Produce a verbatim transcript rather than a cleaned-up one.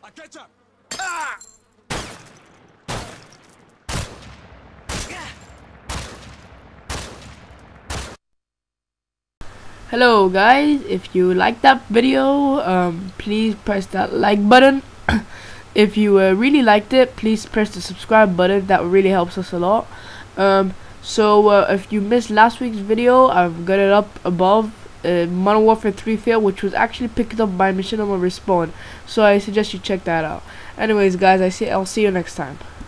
Hello guys, if you like that video, um, please press that like button. If you uh, really liked it, please press the subscribe button. That really helps us a lot. Um, so uh, if you missed last week's video, I've got it up above. Uh, Modern Warfare three fail, which was actually picked up by Machinima Respawn. So I suggest you check that out. Anyways guys, I see I'll see you next time.